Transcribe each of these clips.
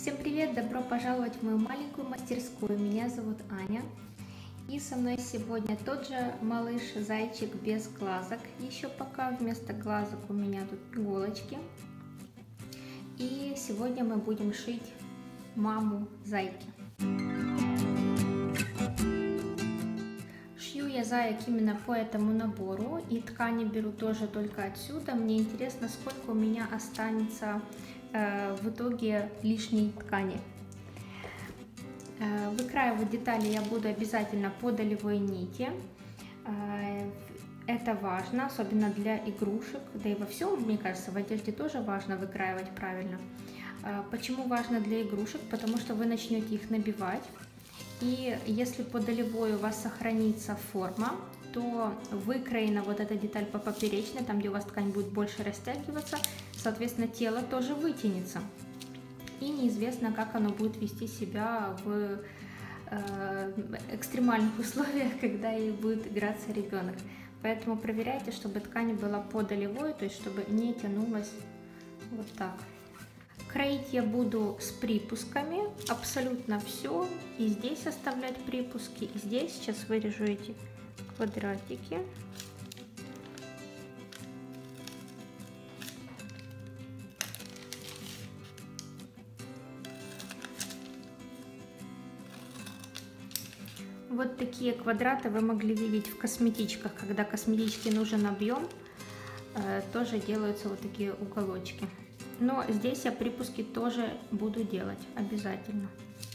Всем привет! Добро пожаловать в мою маленькую мастерскую. Меня зовут Аня. И со мной сегодня тот же малыш-зайчик без глазок. Еще пока вместо глазок у меня тут иголочки. И сегодня мы будем шить маму зайки. Шью я заек именно по этому набору. И ткани беру тоже только отсюда. Мне интересно, сколько у меня останется в итоге лишней ткани. Выкраивать детали я буду обязательно по долевой нити. Это важно, особенно для игрушек, да и во всем, мне кажется, в одежде тоже важно выкраивать правильно. Почему важно для игрушек? Потому что вы начнете их набивать, и если по долевой у вас сохранится форма, то выкроена вот эта деталь по поперечной, там где у вас ткань будет больше растягиваться, соответственно тело тоже вытянется. И неизвестно, как оно будет вести себя в экстремальных условиях, когда ей будет играться ребенок. Поэтому проверяйте, чтобы ткань была по долевой, то есть чтобы не тянулась вот так. Кроить я буду с припусками, абсолютно все. И здесь оставлять припуски, и здесь. Сейчас вырежу эти квадратики. Вот такие квадраты вы могли видеть в косметичках. Когда косметичке нужен объем, тоже делаются вот такие уголочки. Но здесь я припуски тоже буду делать обязательно.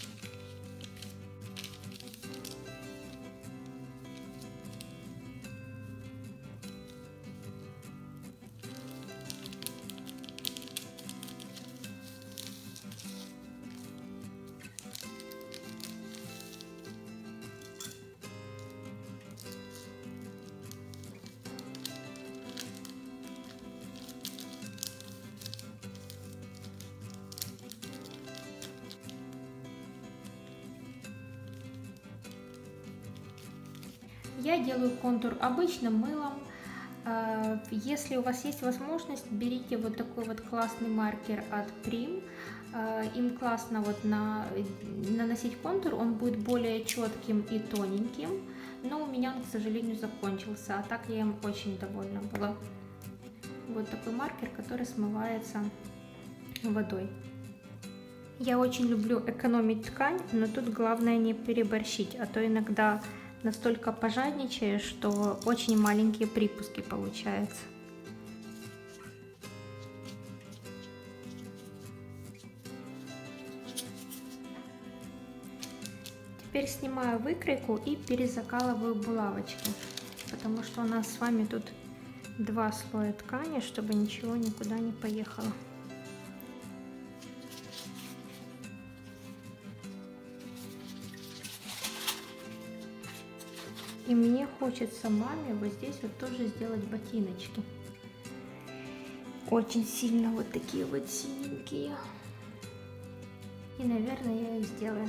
Я делаю контур обычным мылом. Если у вас есть возможность, берите вот такой вот классный маркер от Prim. Им классно вот наносить контур, он будет более четким и тоненьким. Но у меня он, к сожалению, закончился, а так я им очень довольна была. Вот такой маркер, который смывается водой. Я очень люблю экономить ткань, но тут главное не переборщить, а то иногда настолько пожадничаешь, что очень маленькие припуски получаются. Теперь снимаю выкройку и перезакалываю булавочки, потому что у нас с вами тут два слоя ткани, чтобы ничего никуда не поехало. И мне хочется маме вот здесь вот тоже сделать ботиночки. Очень сильно вот такие вот синенькие. И, наверное, я их сделаю.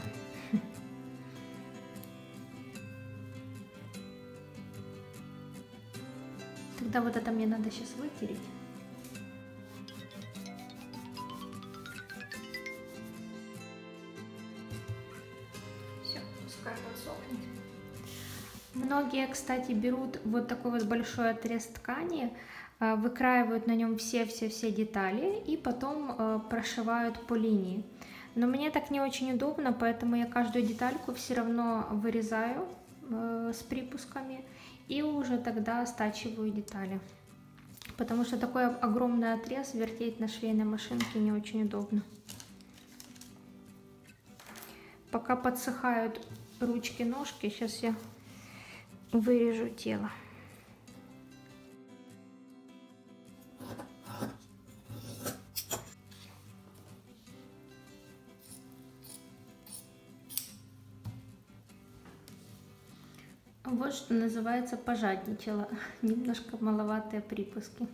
Тогда вот это мне надо сейчас вытереть. Все, пускай подсохнет. Многие, кстати, берут вот такой вот большой отрез ткани, выкраивают на нем все детали и потом прошивают по линии. Но мне так не очень удобно, поэтому я каждую детальку все равно вырезаю с припусками и уже тогда стачиваю детали. Потому что такой огромный отрез вертеть на швейной машинке не очень удобно. Пока подсыхают ручки-ножки, сейчас я вырежу тело. Вот что называется пожадничала. Немножко маловатые припуски.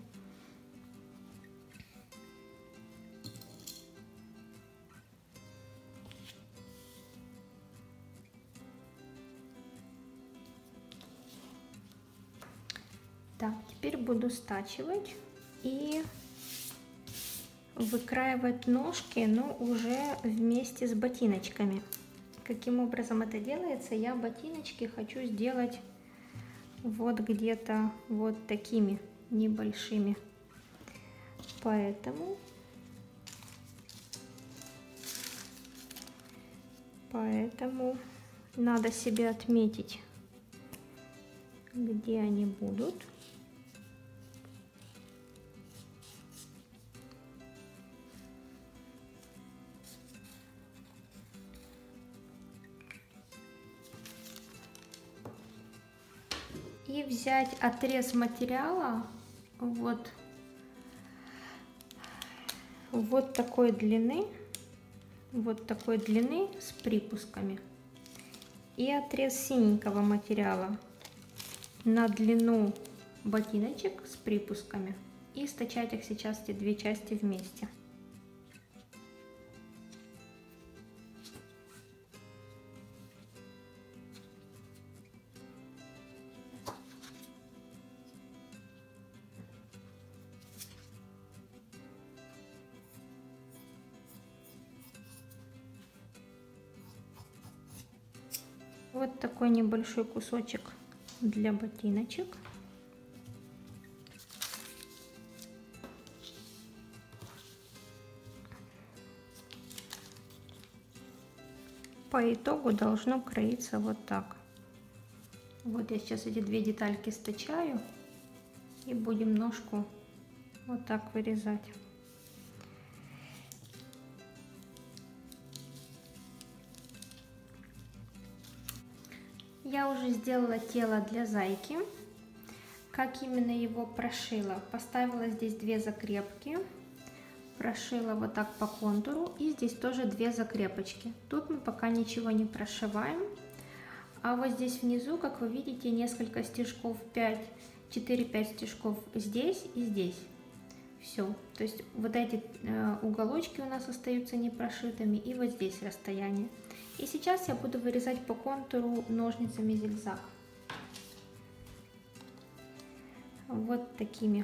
Так, теперь буду стачивать и выкраивать ножки, но уже вместе с ботиночками. Каким образом это делается? Я ботиночки хочу сделать вот где-то вот такими небольшими. Поэтому надо себе отметить, где они будут. И взять отрез материала вот такой длины, с припусками, и отрез синенького материала на длину ботиночек с припусками, и стачать их сейчас, эти две части, вместе. Вот такой небольшой кусочек для ботиночек. По итогу должно кроиться вот так. Вот я сейчас эти две детальки стачаю и будем ножку вот так вырезать. Я уже сделала тело для зайки. Как именно его прошила? Поставила здесь две закрепки, прошила вот так по контуру, и здесь тоже две закрепочки. Тут мы пока ничего не прошиваем. А вот здесь внизу, как вы видите, несколько стежков, 4-5 стежков здесь и здесь. Все. То есть вот эти уголочки у нас остаются не прошитыми, и вот здесь расстояние. И сейчас я буду вырезать по контуру ножницами зигзаг. Вот такими.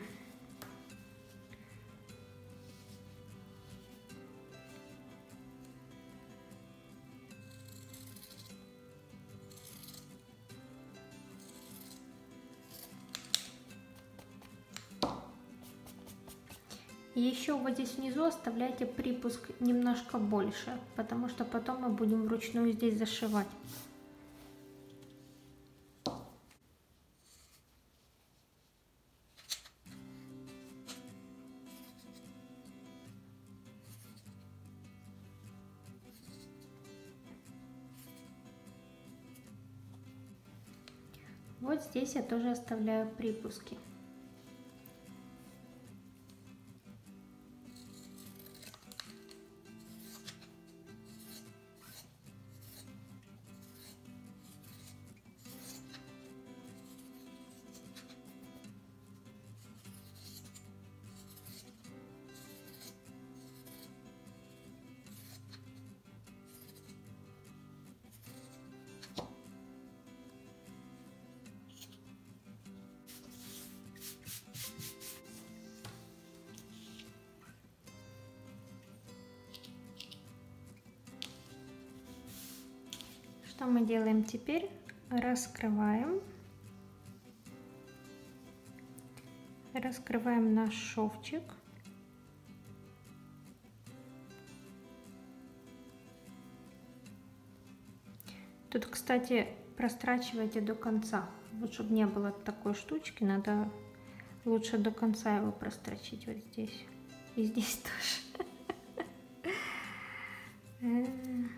И еще вот здесь внизу оставляйте припуск немножко больше, потому что потом мы будем вручную здесь зашивать. Вот здесь я тоже оставляю припуски. Что мы делаем теперь? Раскрываем наш шовчик. Тут, кстати, прострачивайте до конца. Вот чтобы не было такой штучки, надо лучше до конца его прострочить. Вот здесь и здесь тоже.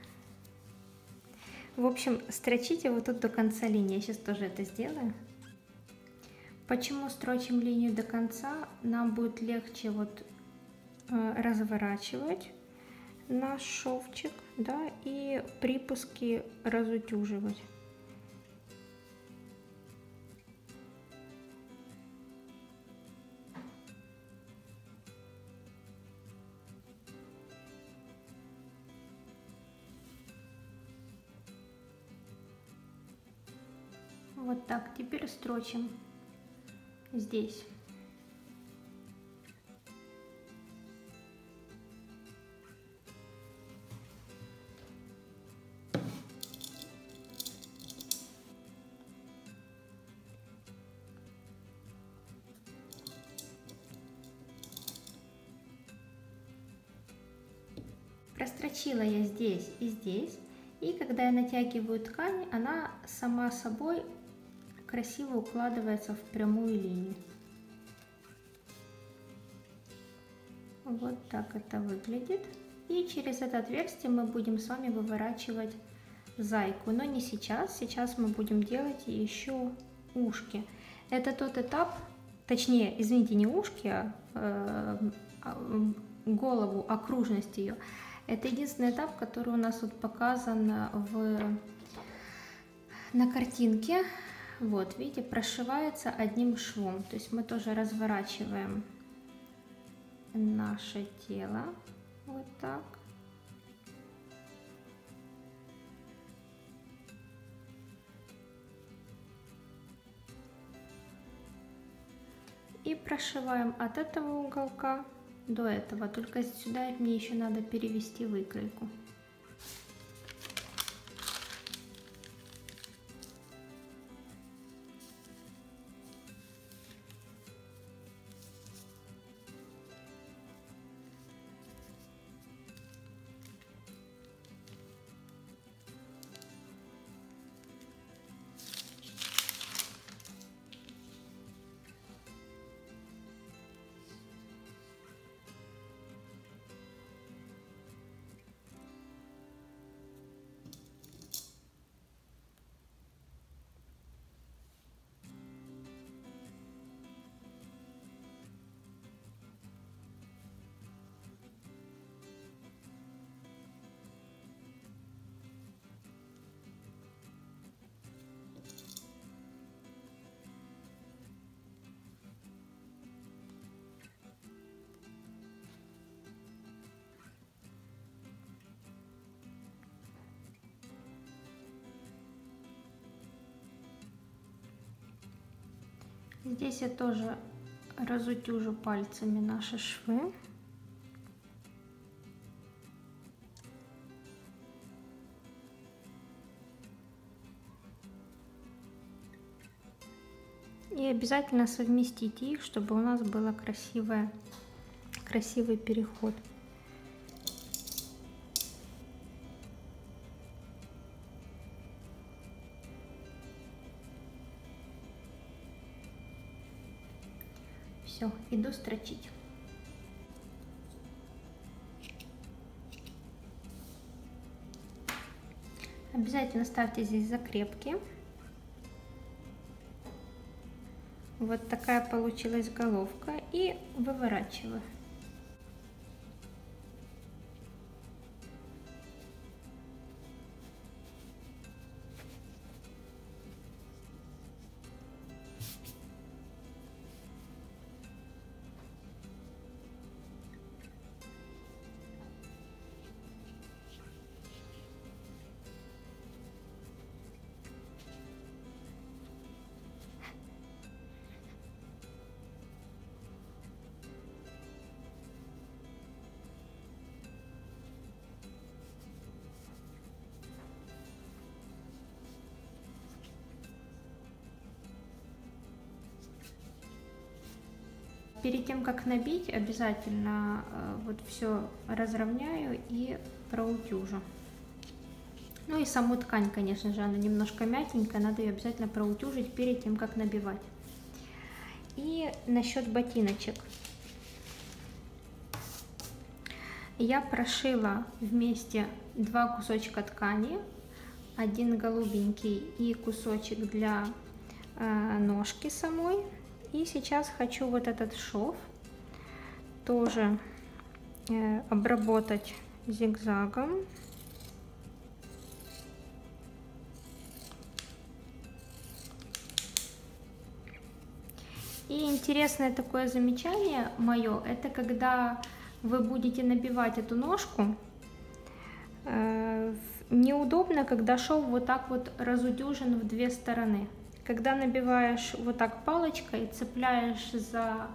В общем, строчите вот тут до конца линии. Я сейчас тоже это сделаю. Почему строчим линию до конца? Нам будет легче вот разворачивать наш шовчик, да, и припуски разутюживать. Вот так. Теперь строчим здесь. Прострочила я здесь и здесь. И когда я натягиваю ткань, она сама собой красиво укладывается в прямую линию. Вот так это выглядит. И через это отверстие мы будем с вами выворачивать зайку. Но не сейчас. Сейчас мы будем делать еще ушки. Это тот этап, точнее, извините, не ушки, а голову, окружность ее. Это единственный этап, который у нас вот показан на картинке. Вот, видите, прошивается одним швом. То есть мы тоже разворачиваем наше тело вот так. И прошиваем от этого уголка до этого. Только сюда мне еще надо перевести выкройку. Здесь я тоже разутюжу пальцами наши швы. И обязательно совместите их, чтобы у нас был красивый переход. Все, иду строчить. Обязательно ставьте здесь закрепки. Вот такая получилась головка. И выворачиваю. Перед тем, как набить, обязательно вот все разровняю и проутюжу. Ну и саму ткань, конечно же, она немножко мягенькая, надо ее обязательно проутюжить перед тем, как набивать. И насчет ботиночек. Я прошила вместе два кусочка ткани, один голубенький и кусочек для ножки самой. И сейчас хочу вот этот шов тоже обработать зигзагом. И интересное такое замечание мое, это когда вы будете набивать эту ножку, неудобно, когда шов вот так вот разудюжен в две стороны. Когда набиваешь вот так палочкой, цепляешь за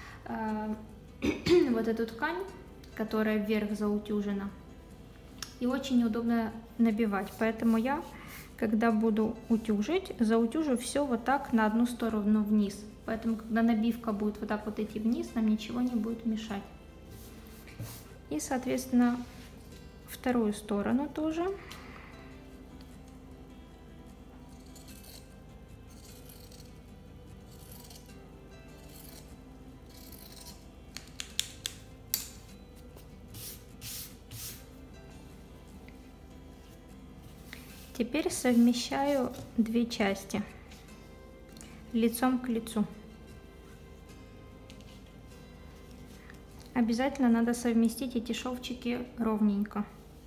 вот эту ткань, которая вверх заутюжена, и очень неудобно набивать. Поэтому я, когда буду утюжить, заутюжу все вот так на одну сторону вниз. Поэтому, когда набивка будет вот так вот идти вниз, нам ничего не будет мешать. И, соответственно, вторую сторону тоже. Теперь совмещаю две части лицом к лицу. Обязательно надо совместить эти шовчики ровненько.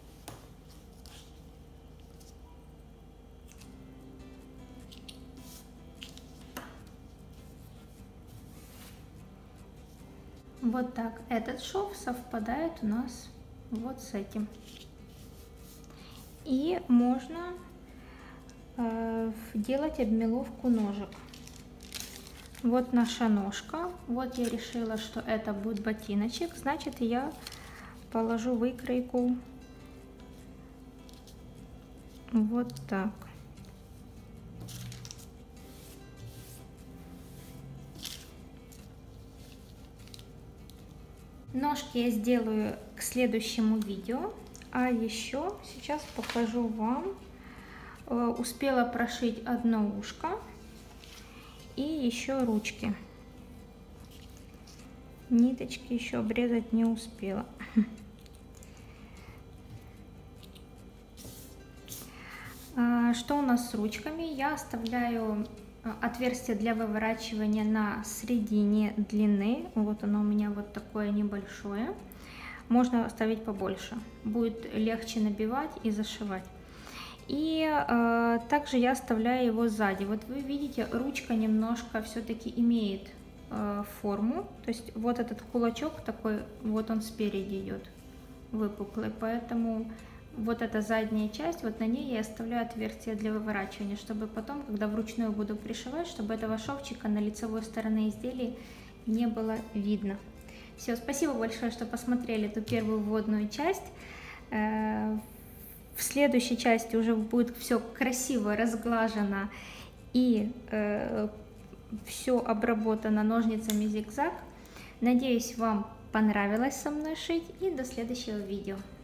Вот так. Этот шов совпадает у нас вот с этим. И можно делать обмеловку ножек. Вот наша ножка. Вот я решила, что это будет ботиночек. Значит, я положу выкройку вот так. Ножки я сделаю к следующему видео. А еще сейчас покажу вам. Успела прошить одно ушко и еще ручки. Ниточки еще обрезать не успела. Что у нас с ручками? Я оставляю отверстие для выворачивания на середине длины. Вот оно у меня вот такое небольшое. Можно оставить побольше. Будет легче набивать и зашивать. И также я оставляю его сзади. Вот вы видите, ручка немножко все-таки имеет форму. То есть вот этот кулачок такой, вот он спереди идет, выпуклый. Поэтому вот эта задняя часть, вот на ней я оставляю отверстие для выворачивания, чтобы потом, когда вручную буду пришивать, чтобы этого шовчика на лицевой стороне изделия не было видно. Все, спасибо большое, что посмотрели эту первую вводную часть. В следующей части уже будет все красиво разглажено и все обработано ножницами зигзаг. Надеюсь, вам понравилось со мной шить, и до следующего видео.